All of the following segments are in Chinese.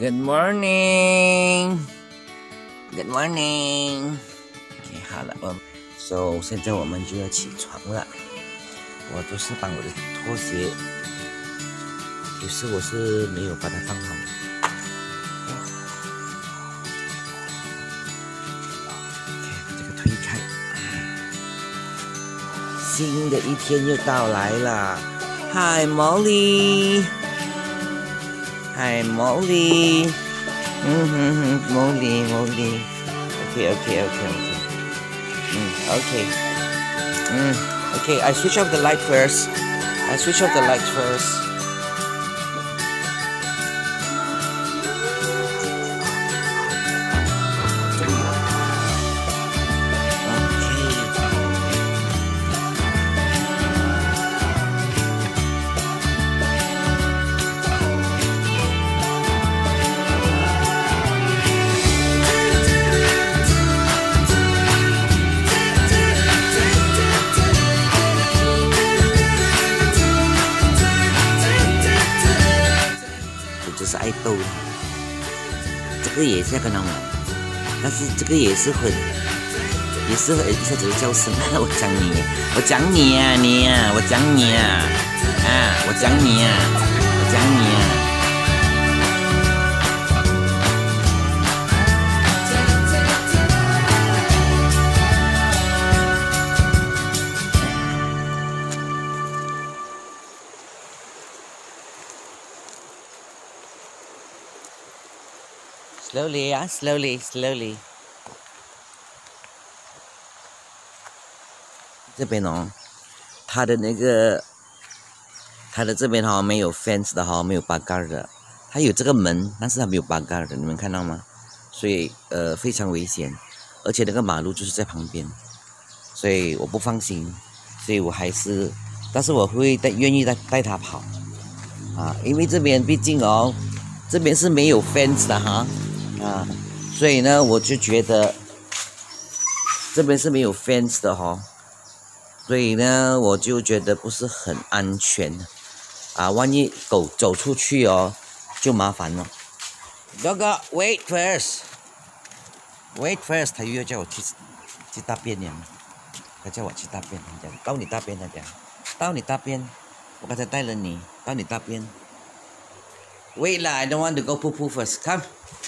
Good morning. Good morning. OK， 好了，So 现在我们就要起床了。我都是把我的拖鞋，有时我是没有把它放好。OK， 把这个推开。新的一天又到来了。Hi Molly。Hi Molly。Molly。OK。OK, I switch off the light first.是爱豆的，这个也是要跟他玩，但是这个也是很一下子就叫声，我讲你啊，我讲你啊。Slowly. 这边哦，它的这边哈没有 fence 的哈，没有把杆的，它有这个门，但是它没有把杆的，你们看到吗？所以非常危险，而且那个马路就是在旁边，所以我不放心，所以我还是，但是我会愿意带它跑啊，因为这边毕竟哦，这边是没有 fence 的哈。所以呢，我就觉得这边是没有 fence 的哈，所以呢，我就觉得不是很安全啊。万一狗走出去哦，就麻烦了。哥哥 ，wait first， 他又要叫我去大便了，他叫我去大便，他讲到你大便，我刚才带了你到你大便。Wait 啦 ，I don't want to go poo first， come。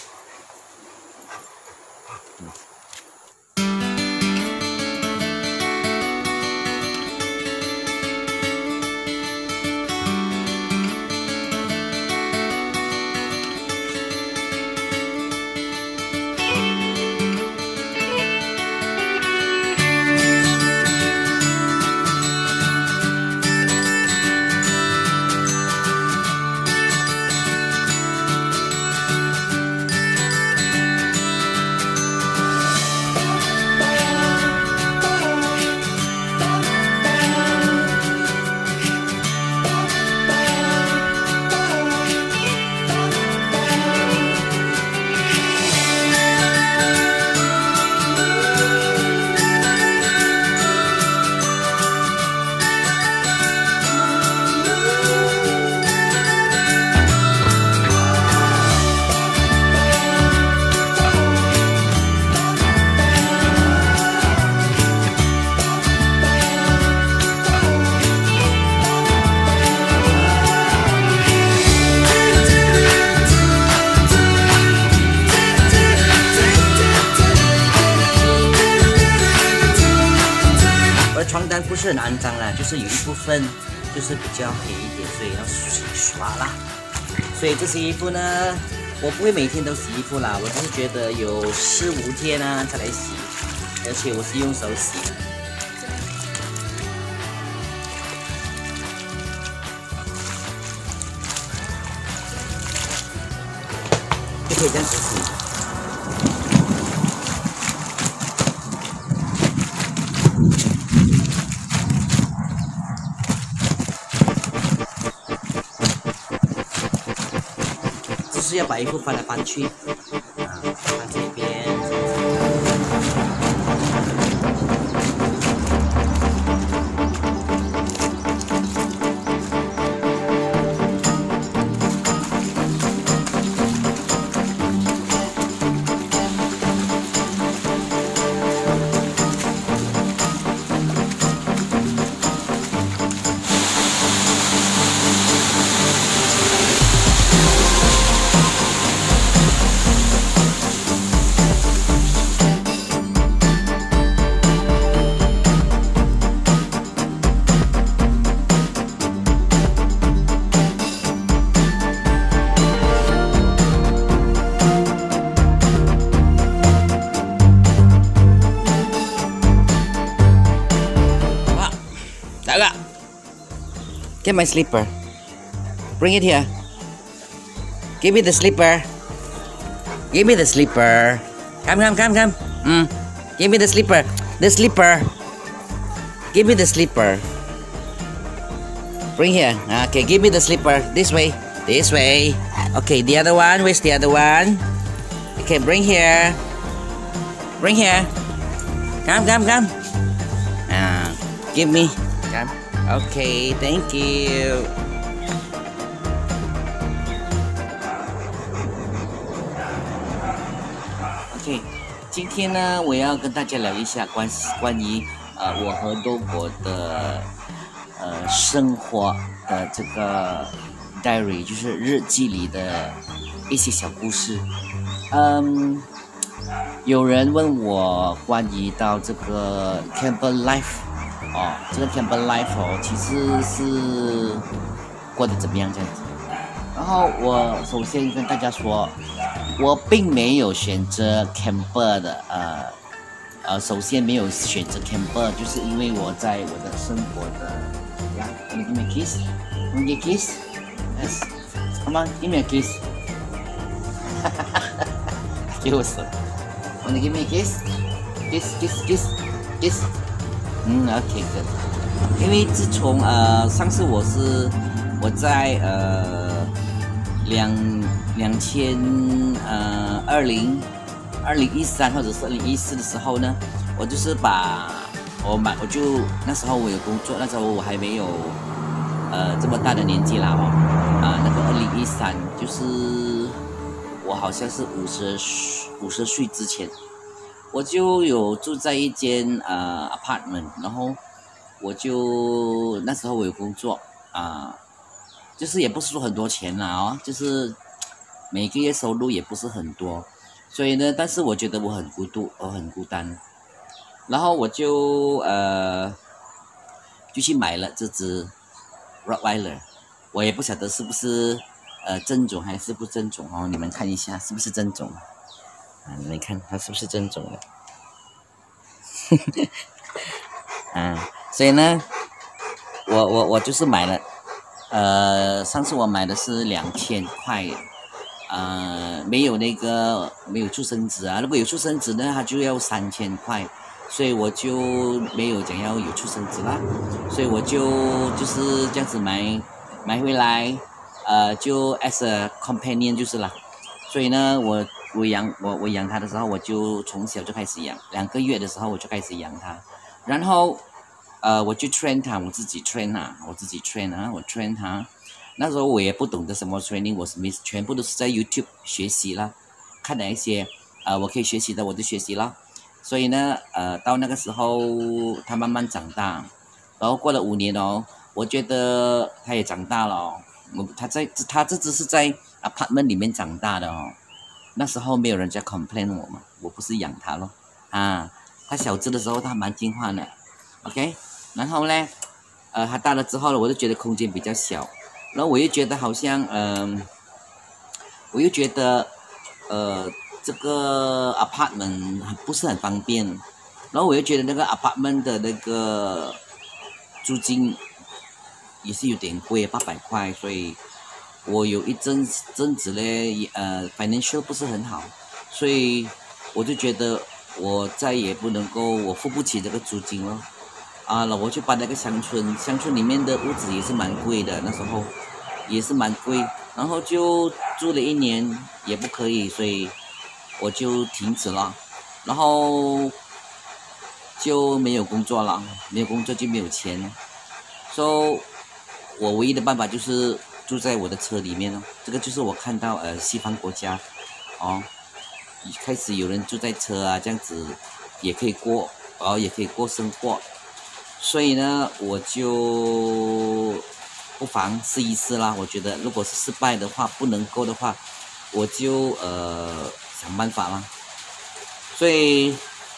床单不是很肮脏啦，就是有一部分就是比较黑一点，所以要刷啦。所以这些衣服呢，我不会每天都洗衣服啦，我只是觉得有4、5天啊再来洗，而且我是用手洗的。就可以这样子洗。就是要把衣服翻来翻去，翻这边。 Aga, get my slipper. Bring it here. Give me the slipper. Give me the slipper. Come. Give me the slipper. The slipper. Give me the slipper. Bring here. Okay, give me the slipper. This way. This way. Okay, the other one. Where's the other one? Okay, bring here. Bring here. Come. Give me. Come. Okay, thank you. OK， 今天呢，我要跟大家聊一下关于我和多国的生活的这个 diary， 就是日记里的一些小故事。有人问我关于到这个 camper life 这个 camper life 其实是过得怎么样这样子。然后我首先跟大家说，我并没有选择 camper 的，首先没有选择 camper， 就是因为我在我的生活的，Give me a kiss. Want a kiss? Yes. Come on, give me a kiss. 就是。Want to give me a kiss? Kiss. OK, good. 因为自从上次我在2013或者是2014的时候呢，我就是那时候我有工作，那时候我还没有这么大的年纪啦那个2013就是我好像是50岁之前，我就有住在一间apartment， 然后那时候我有工作就是也不是说很多钱啦就是每个月收入也不是很多，所以呢，但是我觉得我很孤独，我很孤单，然后我就去买了这只 Rottweiler， 我也不晓得是不是正种还是不正种你们看一下是不是正种你们看它是不是正种的所以呢，我就是买了。上次我买的是2000块，没有出生纸如果有出生纸呢，它就要3000块，所以我就没有讲要有出生纸啦，所以我就是这样子买回来，就 as a companion 就是啦，所以呢，我养它的时候，我就从小就开始养，2个月的时候我就开始养它，然后。我去 train 它，我自己 train 它。那时候我也不懂得什么 training， 我全部都是在 YouTube 学习啦，看哪一些我可以学习的我就学习啦。所以呢，到那个时候它慢慢长大，然后过了5年我觉得它也长大了它这只是在 apartment 里面长大的那时候没有人在 complain 我嘛，我不是养它咯它小只的时候它蛮听话的 ，OK。然后呢，它大了之后呢，我就觉得空间比较小，然后我又觉得好像，这个 apartment 不是很方便，然后我又觉得那个 apartment 的那个租金也是有点贵，800块，所以我有一阵子呢，financial 不是很好，所以我就觉得我再也不能够，我付不起这个租金了。我去搬那个乡村里面的屋子也是蛮贵的，那时候也是蛮贵，然后就住了1年也不可以，所以我就停止了，然后就没有工作了，没有工作就没有钱，所以我唯一的办法就是住在我的车里面这个就是我看到西方国家开始有人住在车这样子也可以过生活。所以呢，我就不妨试一试啦。我觉得，如果是失败的话，不能够的话，我就想办法啦。所以，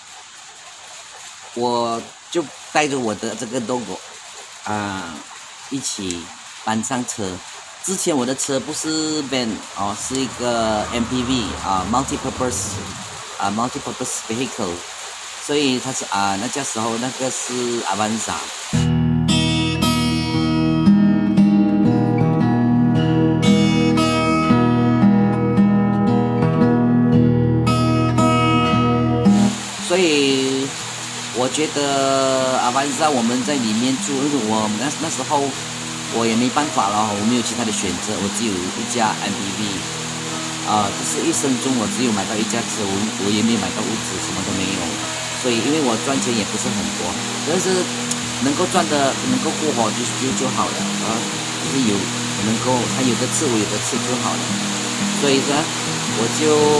我就带着我的这个 logo 一起搬上车。之前我的车不是 van 是一个 MPV multi-purpose vehicle。所以它是那时候那个是 Avanza。 我觉得阿凡达我们在里面住，我那时候我也没办法了，我没有其他的选择，我只有一架 MPV，就是一生中我只有买到一架车，我也没有买到屋子，什么都没有，所以因为我赚钱也不是很多，但是能够赚的能够过活就好了，就是能够他有的吃我有的吃就好了，所以呢我就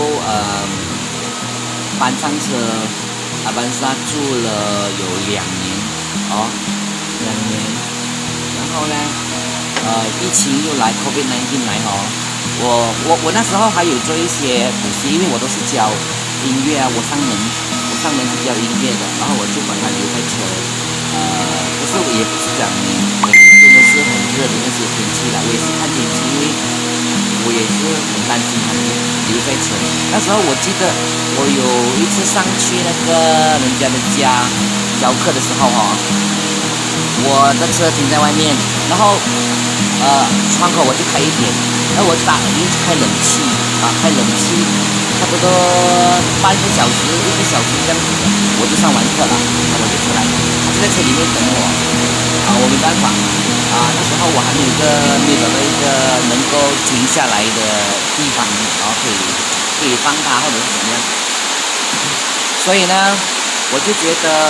搬上车。阿凡达住了有2年，2年，然后呢，疫情又来 COVID-19 来我那时候还有做一些补习，因为我都是教音乐啊，我上门是教音乐的，然后我就把它留在车，也不是讲真的是很热的那些天气啦，我也是看天气，因为我也是很担心他们留在车。那时候我记得我有一次上去那个人家的家教课的时候我的车停在外面，然后窗口我就开一点，然后我就开冷气开冷气，差不多半个小时1个小时这样子的，我就上完课了，我就出来，他就在车里面等我，我没办法。那时候我还没有找到一个能够停下来的地方，然后可以放他或者是怎么样，所以呢，我就觉得，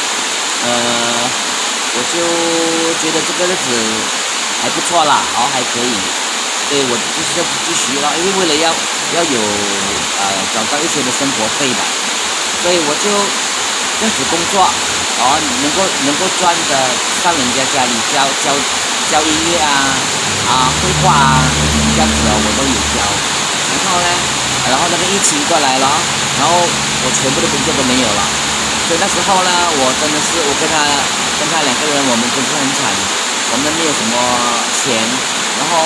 这个日子还不错啦，还可以，对我就是要继续了，因为为了要有找到一些的生活费吧，所以我就这样子工作。能够赚的上人家家里教音乐绘画这样子我都有教。然后那个疫情过来了，然后我全部的工作都没有了，所以那时候呢，我真的是我跟他2个人，我们真是很惨，我们没有什么钱，然后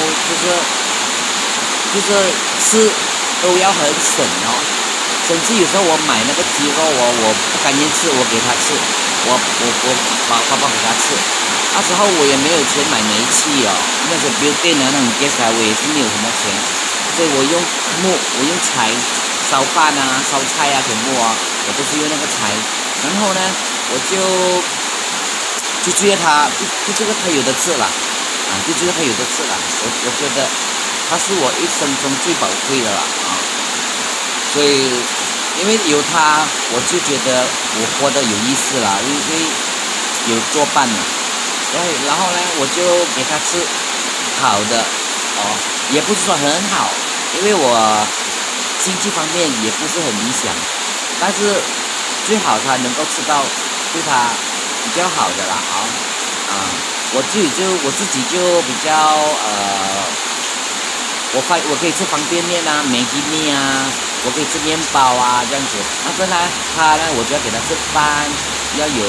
就是吃都要很省甚至有时候我买那个鸡肉我不甘愿吃，我给他吃，我把包包给他吃。那时候我也没有钱买煤气那些比如电那种 gas 我也是没有什么钱，所以我用柴烧饭烧菜全部我都是用那个柴。然后呢，我就觉得他有的吃了我觉得他是我一生中最宝贵的了所以，因为有他，我就觉得我活得有意思了，因为有作伴嘛。然后呢，我就给他吃好的也不是说很好，因为我经济方面也不是很理想，但是最好他能够吃到对他比较好的啦我自己就比较我可以吃方便面麦记面我可以吃面包这样子。但是呢，他呢，我就要给他吃饭，要有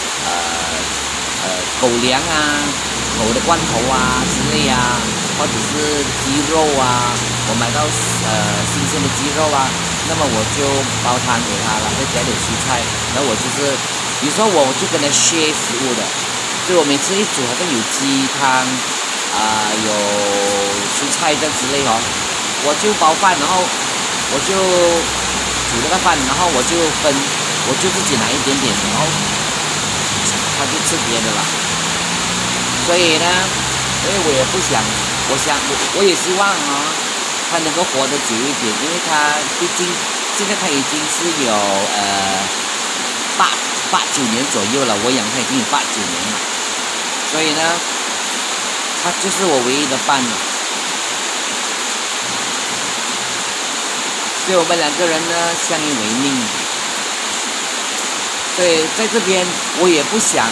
狗粮狗的罐头之类或者是鸡肉我买到新鲜的鸡肉那么我就煲汤给他了，再加点蔬菜。然后我就是有时候我就跟他 share 食物的，所以我每次一煮好像有鸡汤有蔬菜这之类我就煲饭，然后我就煮那个饭，然后我就自己拿一点点，然后他就吃别的了。所以呢，因为我也不想，我也希望他能够活得久一点，因为他毕竟现在他已经是有8、9年左右了，我养他已经有8、9年了，所以呢，他就是我唯一的伴了。所以我们2个人呢相依为命，所以在这边我也不想，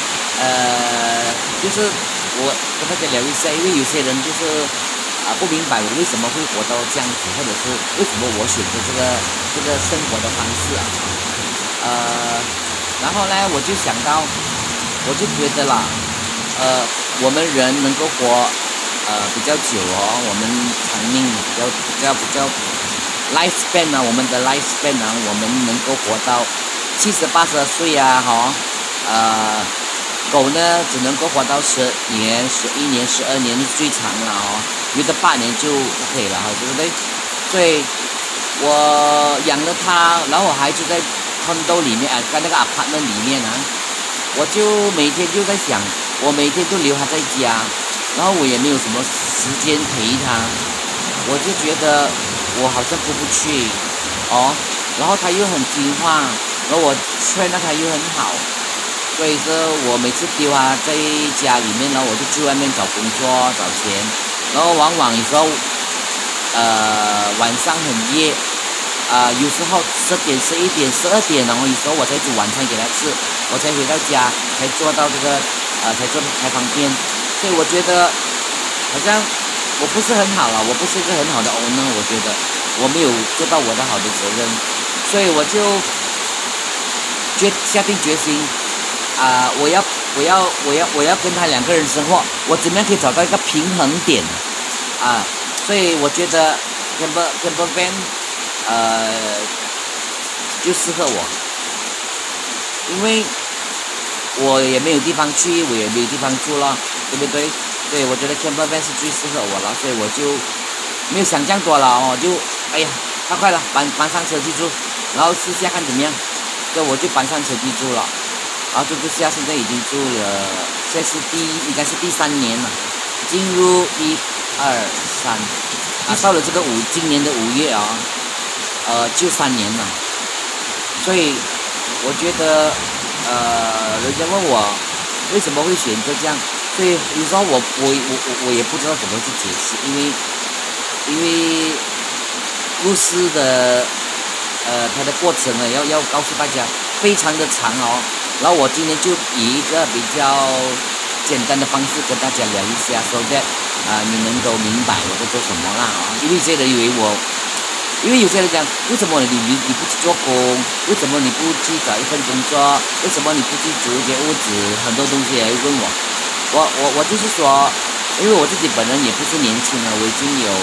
就是我跟大家聊一下，因为有些人就是不明白我为什么会活到这样子，或者是为什么我选择这个生活的方式然后呢，我就想到，我就觉得啦，我们人能够活比较久我们长命比较。lifespan 我们的 lifespan 我们能够活到70、80岁狗呢只能够活到10年、11年、12年是最长了有的8年就可以了对不对？所以我养了它，然后我还就在 condo 里面在那个 apartment 里面啊，我就每天就在想，我每天都留他在家，然后我也没有什么时间陪他，我就觉得我好像过不去哦。然后他又很听话，然后我劝他又很好，所以说我每次丢他在家里面，然后我就去外面找工作找钱，然后往往有时候晚上很夜。有时候10点、11点、12点，然后有时候我才煮晚餐给他吃，我才回到家，才做到这个，才做开方便。所以我觉得好像我不是很好了，我不是一个很好的 owner， 我觉得我没有做到我的好的责任，所以我就下定决心，我要跟他2个人生活，我怎么样可以找到一个平衡点所以我觉得 camper van。就适合我，因为我也没有地方去，我也没有地方住了，对不对？所以我觉得 camper van 是最适合我了，所以我就没有想这样多了哦，就哎呀，太快了，搬上车去住，然后试下看怎么样，所以我就搬上车去住了，然后住下，现在已经住了，现在是应该是第3年了，进入1、2、3，到了这个今年的5月啊。就3年了，所以我觉得，人家问我为什么会选择这样，所以有时候我也不知道怎么去解释，因为故事的它的过程呢，要告诉大家非常的长哦，然后我今天就以一个比较简单的方式跟大家聊一下，说的你能够明白我在做什么啦因为有些人以为因为有些人讲，为什么你不去做工？为什么你不去找一份工作？为什么你不去租一间屋子？很多东西也会问我。我就是说，因为我自己本人也不是年轻了，我已经有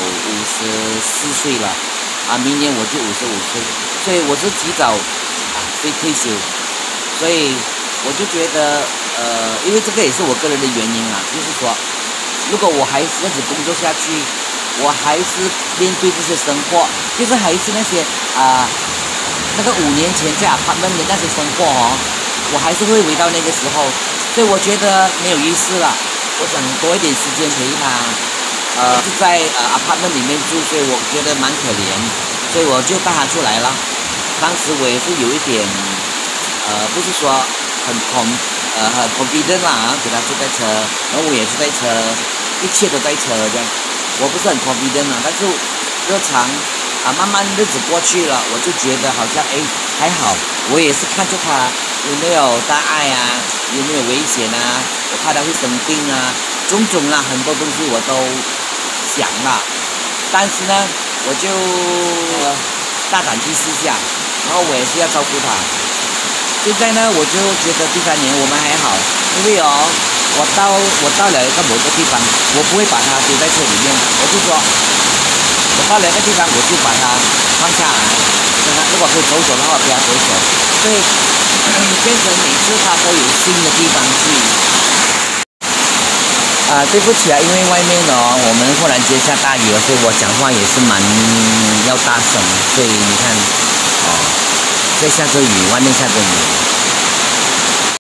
54岁了，明年我就55岁，所以我是提早被退休，所以我就觉得因为这个也是我个人的原因就是说，如果我还是这样子工作下去。我还是面对这些生活，就是还是那些那个5年前在apartment的那些生活我还是会回到那个时候，所以我觉得没有意思了。我想多一点时间陪他，是在apartment里面住，所以我觉得蛮可怜，所以我就带他出来了。当时我也是有一点不是说很 confident 啦给他坐在车，然后我也是在车，一切都在车这样。我不是很 confident 但是日常慢慢日子过去了，我就觉得好像还好，我也是看着他有没有大碍有没有危险我怕他会生病种种很多东西我都想了，但是呢，我就大胆去试下，然后我也是要照顾他。现在呢，我就觉得第3年我们还好，因为我到了一个某个地方，我不会把它丢在车里面，我就说，我到了一个地方，我就把它放下来，如果可以走走的话，陪他走走，所以变成每次他都有新的地方去。对不起因为外面我们忽然间下大雨了，所以我讲话也是蛮要大声，所以你看在下着雨，外面下着雨。